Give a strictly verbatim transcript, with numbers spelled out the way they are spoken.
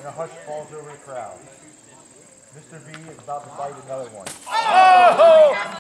and a hush falls over the crowd. Mister B is about to bite another one. Oh!